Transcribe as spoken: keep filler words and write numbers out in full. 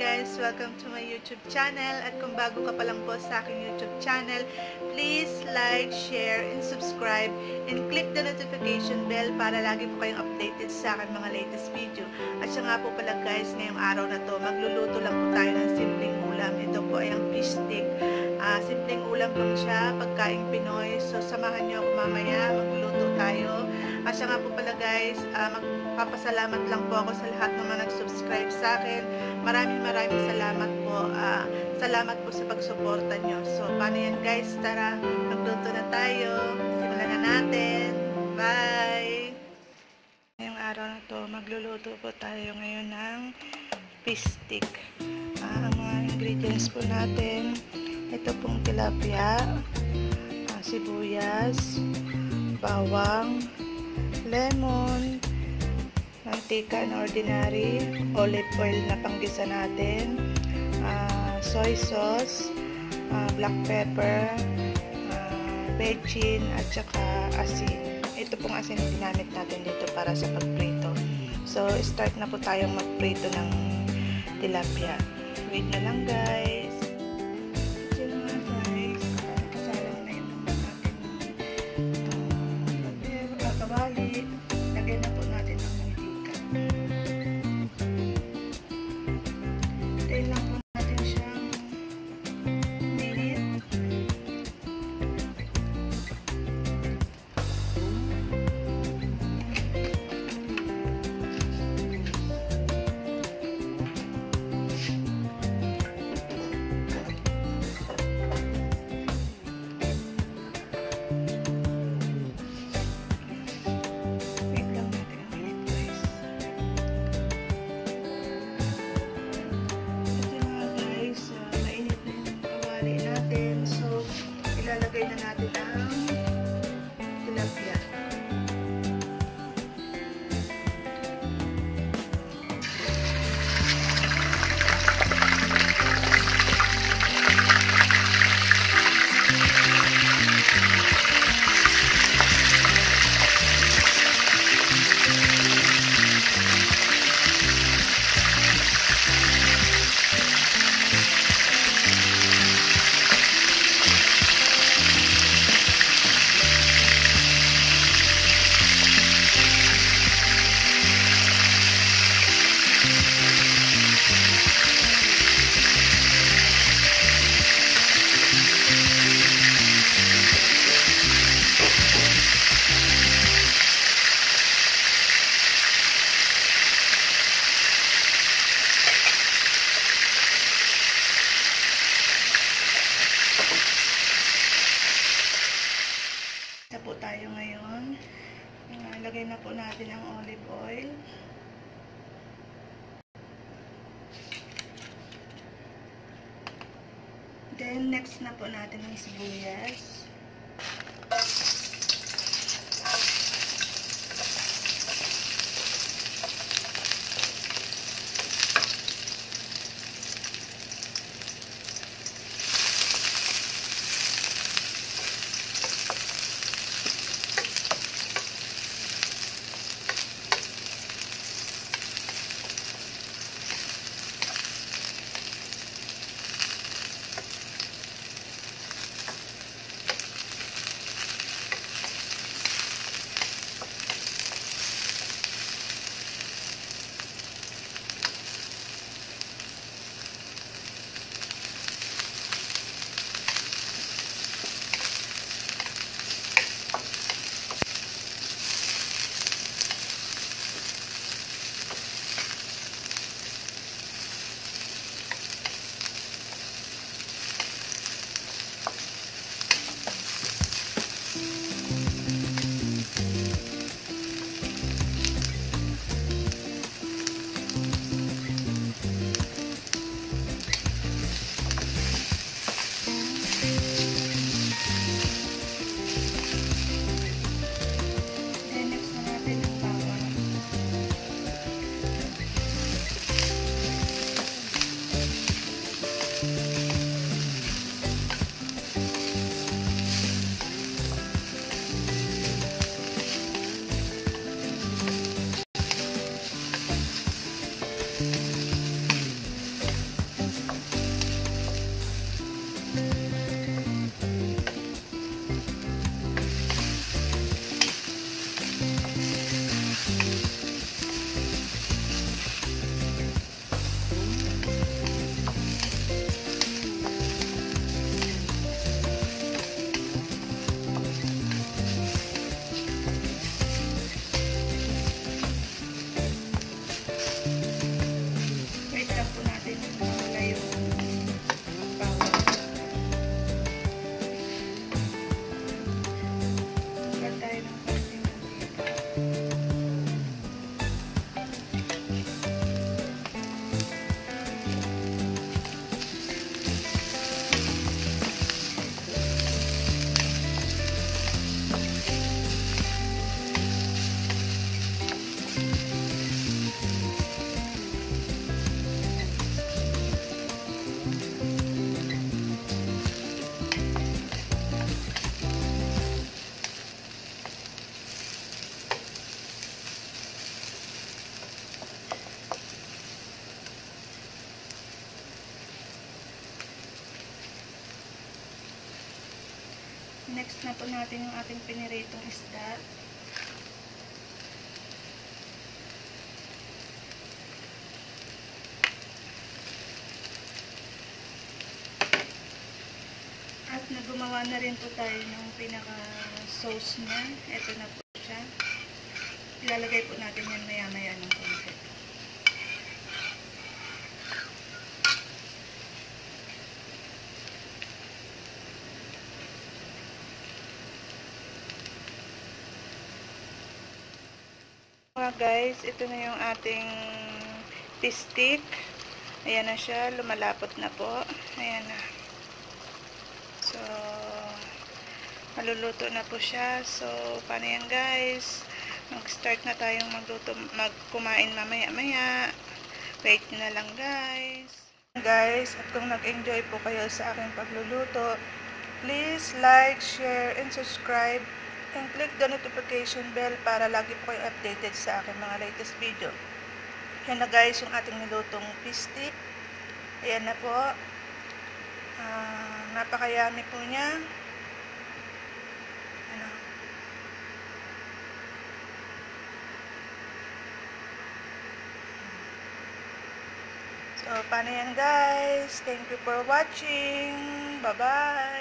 guys, welcome to my YouTube channel. At kung bago ka pa lang po sa aking YouTube channel, please like, share, and subscribe, and click the notification bell para lagi po kayong updated sa aking mga latest video. At siya nga po pala guys, ngayong araw na to, magluluto lang po tayo ng simpleng ulam. Ito po ay ang fish stick. Uh, simpleng ulam lang siya, pagkaing Pinoy. So samahan niyo ako mamaya, magluluto tayo. At siya nga po pala guys, uh, magpapasalamat lang po ako sa lahat ng mga nag-subscribe sa akin. Maraming maraming salamat po. Uh, salamat po sa pagsuporta nyo. So, paano yan guys? Tara, magluto na tayo. Simulan na natin. Bye! Ngayong araw na to, magluluto po tayo ngayon ng fish stick. Uh, ang mga ingredients po natin, ito pong tilapia, uh, sibuyas, bawang, lemon, mantika na ordinary, olive oil na panggisa natin, uh, soy sauce, uh, black pepper, uh, bechin, at saka asin. Ito pong asin na ginamit natin dito para sa pagprito. So, start na po tayong magprito ng tilapia. Wait na lang guys. Ito na nga guys. Kasalang na yung natin uh, kawali. Lagyan na po natin ang mantika. Tayo lang po natin siyang minute. Natin. So, ilalagay na natin ang tilapia. Po tayo ngayon. Uh, lagay na po natin ang olive oil. Then next na po natin ang sibuyas. Next na po natin yung ating piniritong isda. At nagumawa na rin po tayo ng pinaka-sauce niya. Ito na po siya. Ilalagay po natin yan maya-maya ng konti. Mga guys, ito na yung ating fish stick. Ayan na siya, lumalapot na po. Ayan na. So, maluluto na po siya. So, paano yan guys? Mag-start na tayong magluto, magkumain mamaya-maya. Wait na lang guys. Guys, at kung nag-enjoy po kayo sa aking pagluluto, please like, share, and subscribe. And click the notification bell para lagi po kayo updated sa aking mga latest video. Yan na guys, yung ating nilutong fish stick. Ayan na po. Uh, napakayami po niya. Ano. So, paano yan guys? Thank you for watching. Bye-bye.